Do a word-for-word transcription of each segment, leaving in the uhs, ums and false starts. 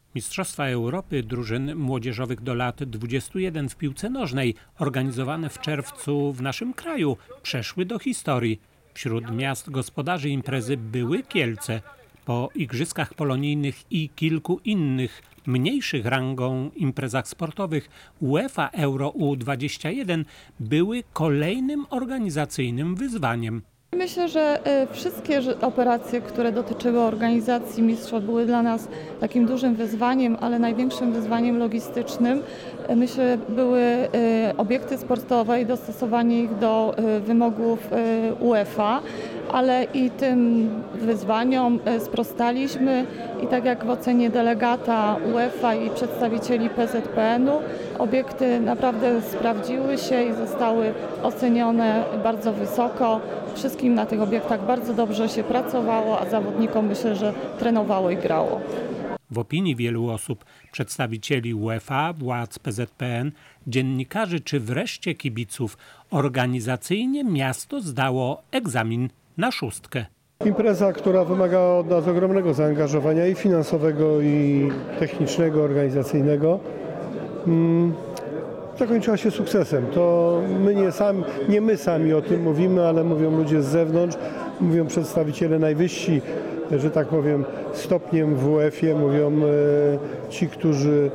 Mistrzostwa Europy drużyn młodzieżowych do lat dwudziestu jeden w piłce nożnej, organizowane w czerwcu w naszym kraju, przeszły do historii. Wśród miast gospodarzy imprezy były Kielce. Po igrzyskach polonijnych i kilku innych, mniejszych rangą imprezach sportowych, UEFA Euro U dwadzieścia jeden były kolejnym organizacyjnym wyzwaniem. Myślę, że wszystkie operacje, które dotyczyły organizacji mistrzostw, były dla nas takim dużym wyzwaniem, ale największym wyzwaniem logistycznym, myślę, były obiekty sportowe i dostosowanie ich do wymogów UEFA, ale i tym wyzwaniom sprostaliśmy i tak jak w ocenie delegata UEFA i przedstawicieli P Z P N u, obiekty naprawdę sprawdziły się i zostały ocenione bardzo wysoko. Wszystkim na tych obiektach bardzo dobrze się pracowało, a zawodnikom myślę, że trenowało i grało. W opinii wielu osób, przedstawicieli UEFA, władz P Z P N, dziennikarzy czy wreszcie kibiców, organizacyjnie miasto zdało egzamin na szóstkę. Impreza, która wymagała od nas ogromnego zaangażowania i finansowego, i technicznego, organizacyjnego, hmm. zakończyła się sukcesem. To my nie, sami, nie my sami o tym mówimy, ale mówią ludzie z zewnątrz, mówią przedstawiciele najwyżsi, że tak powiem, stopniem w UEFA, mówią e, ci, którzy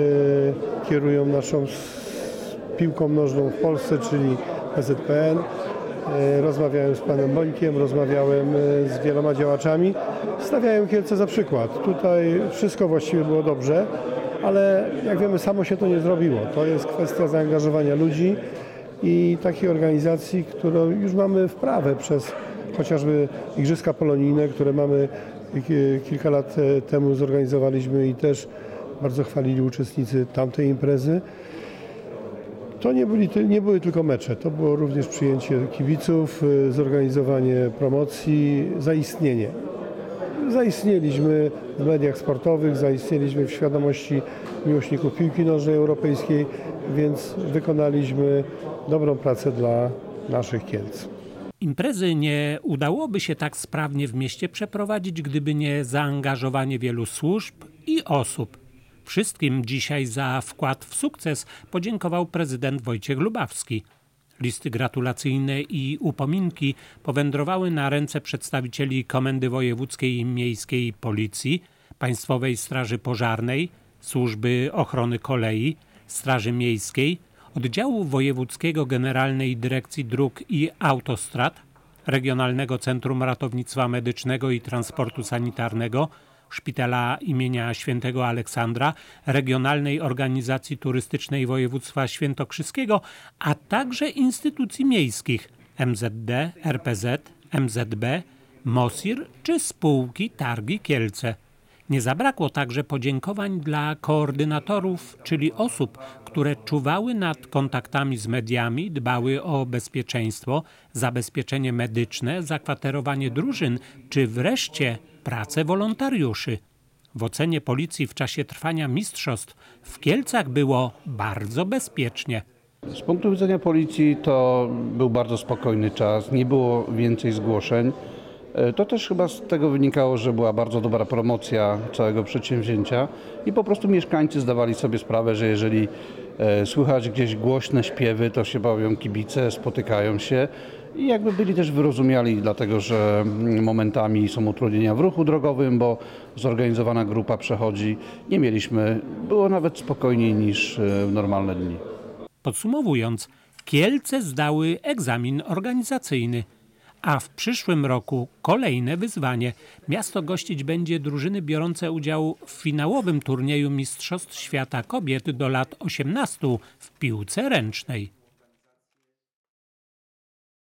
e, kierują naszą piłką nożną w Polsce, czyli P Z P N. E, rozmawiałem z panem Bońkiem, rozmawiałem e, z wieloma działaczami. Stawiają Kielce za przykład. Tutaj wszystko właściwie było dobrze. Ale jak wiemy, samo się to nie zrobiło. To jest kwestia zaangażowania ludzi i takiej organizacji, którą już mamy wprawę przez chociażby Igrzyska Polonijne, które mamy kilka lat temu zorganizowaliśmy i też bardzo chwalili uczestnicy tamtej imprezy. To nie, byli, nie były tylko mecze, to było również przyjęcie kibiców, zorganizowanie promocji, zaistnienie. Zaistnieliśmy w mediach sportowych, zaistnieliśmy w świadomości miłośników piłki nożnej europejskiej, więc wykonaliśmy dobrą pracę dla naszych Kielc. Imprezy nie udałoby się tak sprawnie w mieście przeprowadzić, gdyby nie zaangażowanie wielu służb i osób. Wszystkim dzisiaj za wkład w sukces podziękował prezydent Wojciech Lubawski. Listy gratulacyjne i upominki powędrowały na ręce przedstawicieli Komendy Wojewódzkiej i Miejskiej Policji, Państwowej Straży Pożarnej, Służby Ochrony Kolei, Straży Miejskiej, Oddziału Wojewódzkiego Generalnej Dyrekcji Dróg i Autostrad, Regionalnego Centrum Ratownictwa Medycznego i Transportu Sanitarnego, Szpitala imienia Świętego Aleksandra, Regionalnej Organizacji Turystycznej Województwa Świętokrzyskiego, a także instytucji miejskich M Z D, R P Z, M Z B, MOSIR czy spółki Targi Kielce. Nie zabrakło także podziękowań dla koordynatorów, czyli osób, które czuwały nad kontaktami z mediami, dbały o bezpieczeństwo, zabezpieczenie medyczne, zakwaterowanie drużyn, czy wreszcie pracę wolontariuszy. W ocenie policji w czasie trwania mistrzostw w Kielcach było bardzo bezpiecznie. Z punktu widzenia policji to był bardzo spokojny czas, nie było więcej zgłoszeń. To też chyba z tego wynikało, że była bardzo dobra promocja całego przedsięwzięcia i po prostu mieszkańcy zdawali sobie sprawę, że jeżeli słychać gdzieś głośne śpiewy, to się bawią kibice, spotykają się i jakby byli też wyrozumiali, dlatego że momentami są utrudnienia w ruchu drogowym, bo zorganizowana grupa przechodzi. Nie mieliśmy, było nawet spokojniej niż w normalne dni. Podsumowując, Kielce zdały egzamin organizacyjny. A w przyszłym roku kolejne wyzwanie. Miasto gościć będzie drużyny biorące udział w finałowym turnieju Mistrzostw Świata Kobiet do lat osiemnastu w piłce ręcznej.